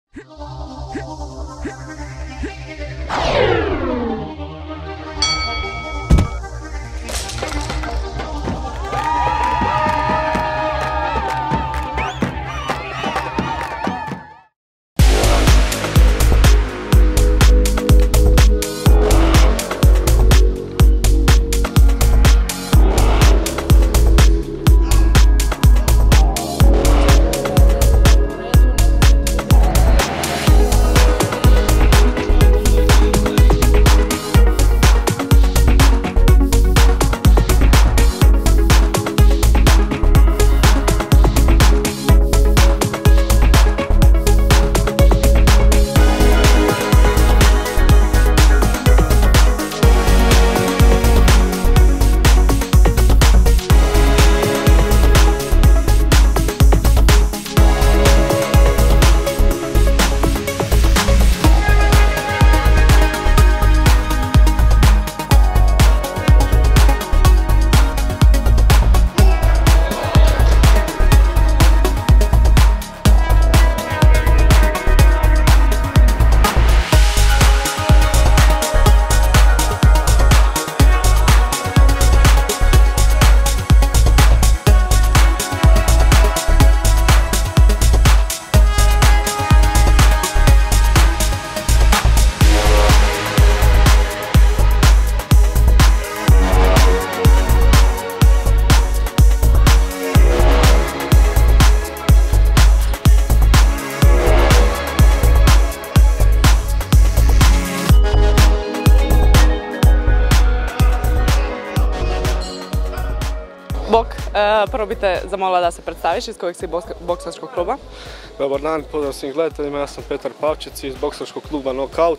Bok, prvo bi te zamolila da se predstaviš iz kojeg si boksačkog kluba. Dobar dan, pozdrav svim gledateljima, ja sam Petar Pavčić iz boksačkog kluba Knockout.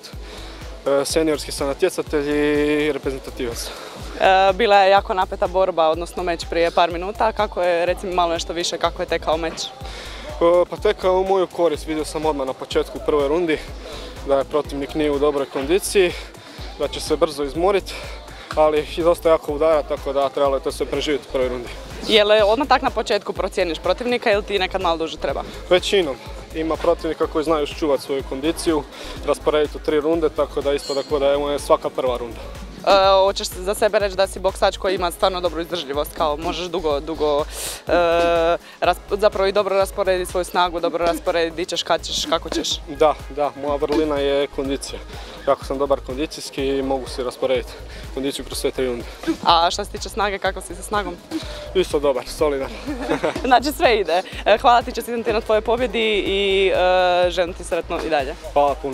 Seniorski sam natjecatelj i reprezentativac. Bila je jako napeta borba, odnosno meč prije par minuta. Kako je, recimo malo nešto više, kako je tekao meč? Pa tekao u moju korist, vidio sam odmah na početku u prvoj rundi da je protivnik nije u dobroj kondiciji, da će se brzo izmoriti, ali i dosta jako udara, tako da trebalo je to sve preživjeti u prvoj rundi. Je li odmah tak na početku procijeniš protivnika ili ti nekad malo duže treba? Većinom. Ima protivnika koji znaju čuvati svoju kondiciju, rasporediti u 3 runde, tako da ispada da je svaka prva runda. Hoćeš za sebe reći da si boksač koji ima stvarno dobru izdržljivost, kao možeš dugo zapravo i dobro rasporediti svoju snagu, dobro rasporediti di ćeš, kad ćeš, kako ćeš? Da, moja vrlina je kondicija. Jako sam dobar kondicijski i mogu si rasporediti kondiciju kroz sve 3 runde. A što se tiče snage, kako si sa snagom? Isto dobar, solidan. Znači sve ide. Hvala ti, čestitam ti na tvojoj pobjedi i želim ti sretno i dalje. Hvala puno.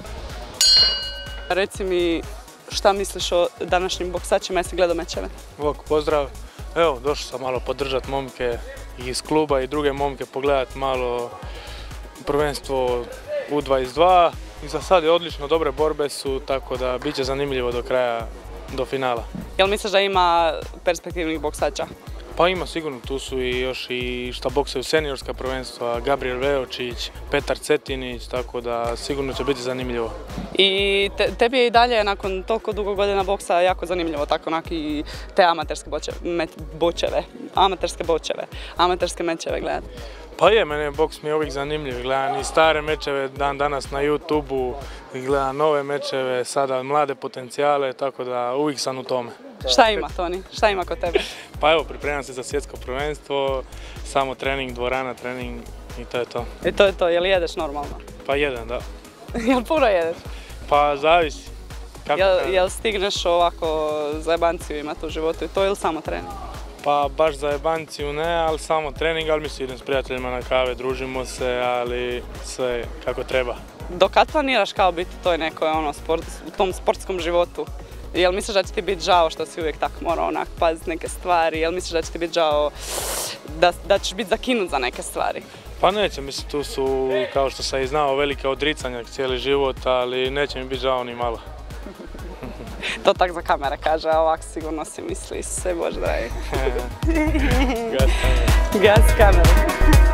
Reci mi, šta misliš o današnjim boksačima, jesi gledao mečeve? Bok, pozdrav. Evo, došao sam malo podržati momke iz kluba i druge momke, pogledati malo prvenstvo U22. I za sad je odlično, dobre borbe su, tako da bit će zanimljivo do kraja, do finala. Jel misliš da ima perspektivnih boksača? Pa ima sigurno, tu su i još i šta boksaju seniorska prvenstva, Gabriel Veočić, Petar Cetinić, tako da sigurno će biti zanimljivo. I tebi je i dalje nakon toliko dugo godina boksa jako zanimljivo, tako onak i te amaterske amaterske mečeve gledati. Pa je, mene boks mi je uvijek zanimljiv, gledam i stare mečeve dan danas na YouTube-u, gledam nove mečeve, sada mlade potencijale, tako da uvijek sam u tome. Šta ima, Toni? Šta ima kod tebe? Pa evo, pripremam se za svjetsko prvenstvo, samo trening, dvorana, trening i to je to. I to je to, jel jedeš normalno? Pa jedem, da. Jel puno jedeš? Pa zavisi. Jel stigneš ovako zajebanciju imati u životu i to ili samo trening? Pa baš zajebanciju ne, ali samo trening, ali mi se idem s prijateljima na kave, družimo se, ali sve kako treba. Do kad planiraš kao biti u tom sportskom životu? Jel misliš da će ti biti žao što si uvijek tako morao onak paziti neke stvari? Jel misliš da će ti biti žao da ćeš biti zakinut za neke stvari? Pa neće, mislim tu su, kao što sam i znao, velike odricanja cijeli život, ali neće mi biti žao ni malo. To tak za kamere kaže, a ovak sigurno si misli, sve Bože dragi. Gas kamera. Gas kamera.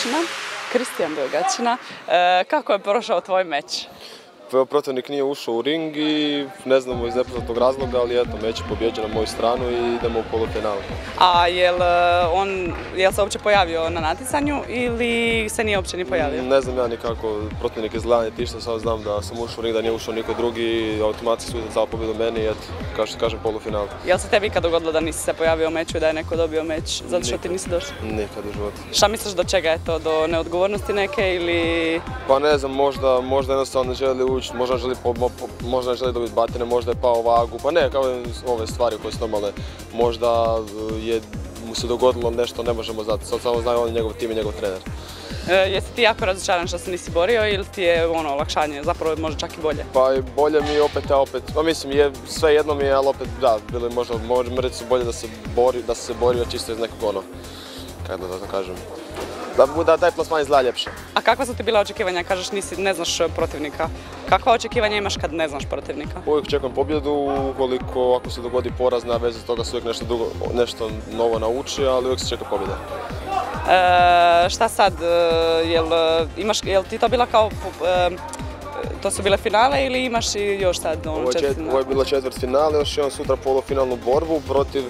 Beljačina, Kristijan Beljačina. Kako je prošao tvoj meč? Protivnik nije ušao u ring i ne znamo iz nepoznatog razloga, ali eto, meč je pobjeđen na moju stranu i idemo u polufinale. A jel se uopće pojavio na natjecanju ili se nije uopće ni pojavio? Ne znam ja nikako protivnik izgleda ni tišta, samo znam da sam ušao u ring, da nije ušao niko drugi i automatski su uzeli pobjedu meni i eto, kao što kažem, polufinale. Jel se tebi ikad dogodilo da nisi se pojavio u meču i da je neko dobio meč zato što ti nisi došao? Nikad u životu. Šta misliš do čega je to? Do neodgovornosti neke ili... Pa ne znam, možda jednostavno ne želi ući, možda ne želi dobiti batine, možda je pao vagu, pa ne, kao ove stvari koje su normalne, možda mu se dogodilo nešto, ne možemo znati, sad samo znaju on, njegov tim i njegov trener. Jesi ti jako razočaran što se nisi borio ili ti je olakšanje, zapravo može čak i bolje? Pa i bolje mi opet, pa mislim, sve jedno mi je, ali opet da, bilo je možemo reći bolje da se borio čisto iz nekog kako da to kažem, da taj plasman izgleda ljepše. A kakva su ti bila očekivanja? Kažeš ne znaš protivnika. Kakva očekivanja imaš kad ne znaš protivnika? Uvijek čekam pobjedu, ako se dogodi poraz, na vezi toga se uvijek nešto novo nauči, ali uvijek se čeka pobjeda. Šta sad, jel ti to bila kao, to su bile finale ili imaš i još sad četvrtfinale? Ovo je bila četvrtfinale, još imam sutra polufinalnu borbu protiv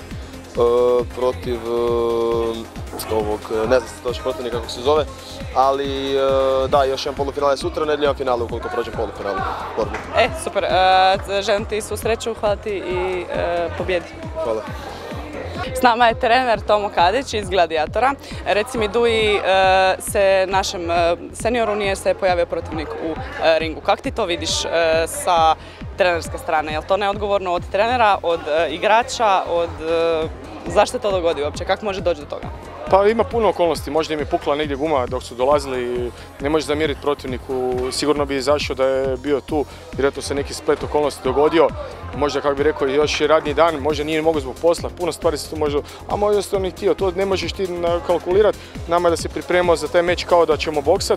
ovog, ne znam se točno protivnika kako se zove, ali da, još jedan polufinale sutra, nedjelju imam finale ukoliko prođem polufinalnu borbu. Super, želim ti svu sreću, hvala ti i pobjedi. Hvala. S nama je trener Tomo Kadić iz Gladijatora. Reci mi, Duji, se našem senioru nije se pojavio protivnik u ringu. Kako ti to vidiš sa trenerske strane? Je li to neodgovorno od trenera, od igrača, zašto to dogodi uopće? Kako može doći do toga? Pa ima puno okolnosti, možda im je pukla negdje guma dok su dolazili, ne možeš zamjeriti protivniku, sigurno bi izašao da je bio tu, vjerojatno se neki splet okolnosti dogodio, možda kako bi rekao još je radni dan, možda nije mogao zbog posla, puno stvari se tu može, a možda se to ni htio, to ne možeš ti kalkulirati, nama je da se pripremao za taj meč kao da ćemo boksat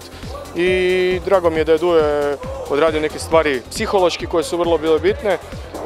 i drago mi je da je Duje odradio neke stvari psihološki koje su vrlo bile bitne.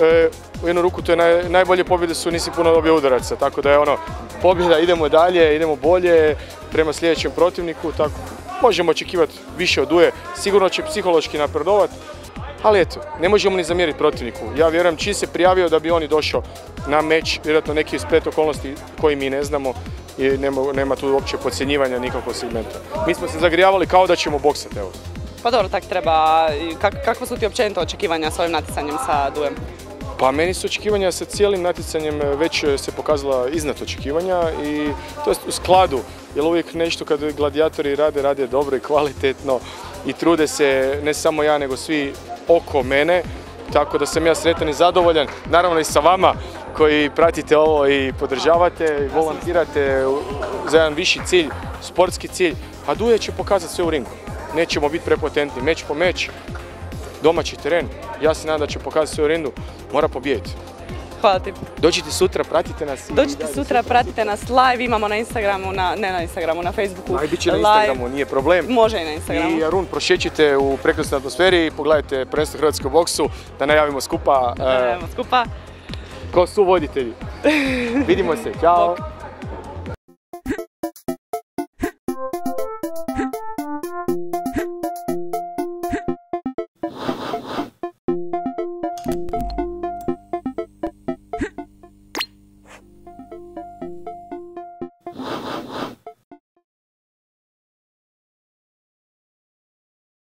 U jednu ruku to je najbolje pobjede su, nisi puno dobio udaraca, tako da je pobjeda, idemo dalje, idemo bolje prema sljedećem protivniku, tako možemo očekivati više od Duje, sigurno će psihološki napredovati, ali eto, ne možemo ni zamjeriti protivniku. Ja vjerujem čim se prijavio da bi on i došao na meč, vjerojatno neki splet okolnosti koji mi ne znamo i nema tu uopće podcjenjivanja nikakvog segmenta. Mi smo se zagrijavali kao da ćemo boksati, evo. Pa dobro, tak treba. Kakva su ti općenito očekivanja s ovim natjecanjem sa Dujem? Pa meni su očekivanja sa cijelim natjecanjem već se pokazala iznad očekivanja i to je u skladu, jer uvijek nešto kad gladijatori rade dobro i kvalitetno i trude se ne samo ja nego svi oko mene, tako da sam ja sretan i zadovoljan, naravno i sa vama koji pratite ovo i podržavate i volontirate za jedan viši cilj, sportski cilj, a Duje će pokazati sve u ringu. Nećemo biti prepotentni, meč po meč, domaći teren, ja se nadam da će pokazati sve u ringu, mora pobijediti. Hvala ti. Dođite sutra, pratite nas. Dođite sutra, pratite nas live, imamo na Instagramu, ne na Instagramu, na Facebooku. Bit će na Instagramu, nije problem. Može i na Instagramu. I Arun, prošećite u prekrasnoj atmosferi i pogledajte prvenstvo hrvatskog boksu, da najavimo skupa. Ko su voditelji. Vidimo se, ćao.